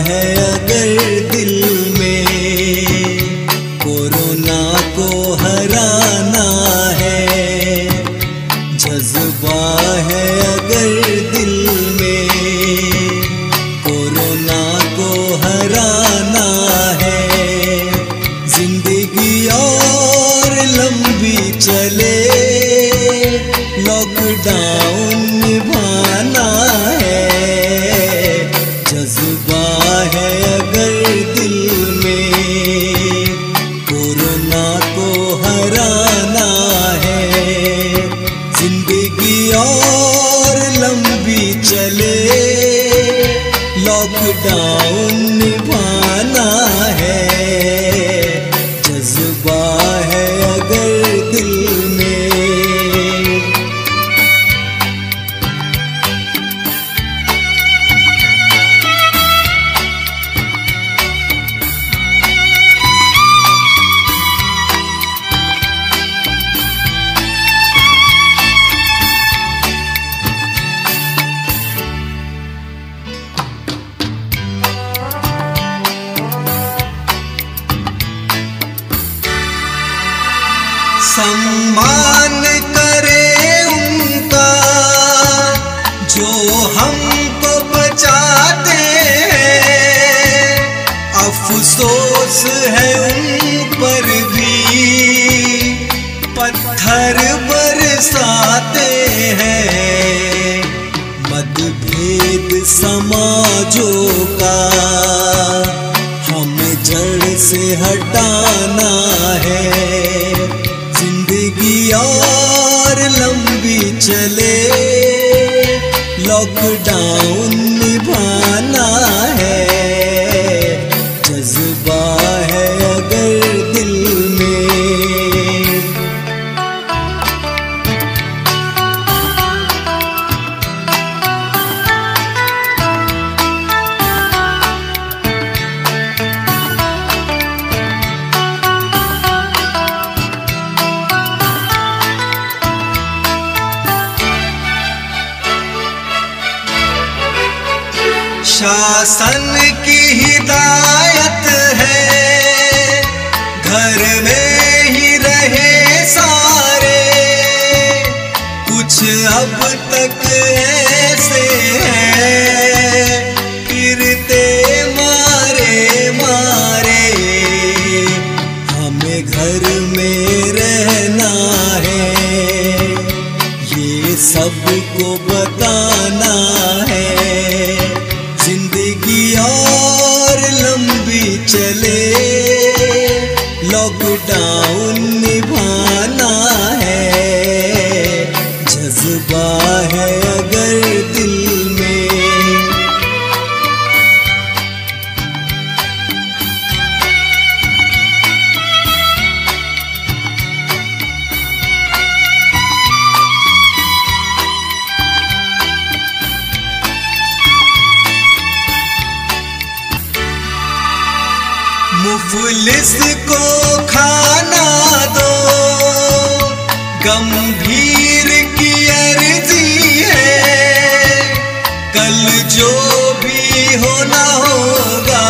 है अगर दिल में, कोरोना को हराना है। जज्बा है अगर दिल में, कोरोना को हराना है। जिंदगी और लंबी चले, लॉकडाउन निभाना है। जज्बा है अगर दिल में, कोरोना को हराना है। जिंदगी और लंबी चले, लॉकडाउन निभाना है। जज्बा है अगर दिल में। सम्मान करे उनका जो हमको बचाते हैं। अफसोस है उन पर भी, पत्थर बरसाते हैं। मतभेद समाजों का हमें जड़ से हटाना है। जिंदगी और लंबी चले, लॉकडाउन निभाना है। जज्बा है अगर दिल में। शासन की हिदायत है, घर में ही रहे सारे। कुछ अब तक ऐसे हैं, फिरते मारे मारे। हमें घर में रहना है, ये सबको बताना है। जिंदगी और लंबी चले, लॉकडाउन निभाना है। जज्बा है अगर दिल में। मुफलिस को खाना दो, गंभीर की अर्जी है। कल जो भी होना होगा,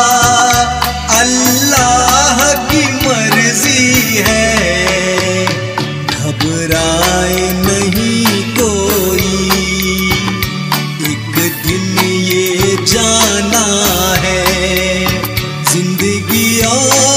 अल्लाह की मर्जी है। घबराए नहीं कोई, एक दिन ये जाना है। जिंदगी और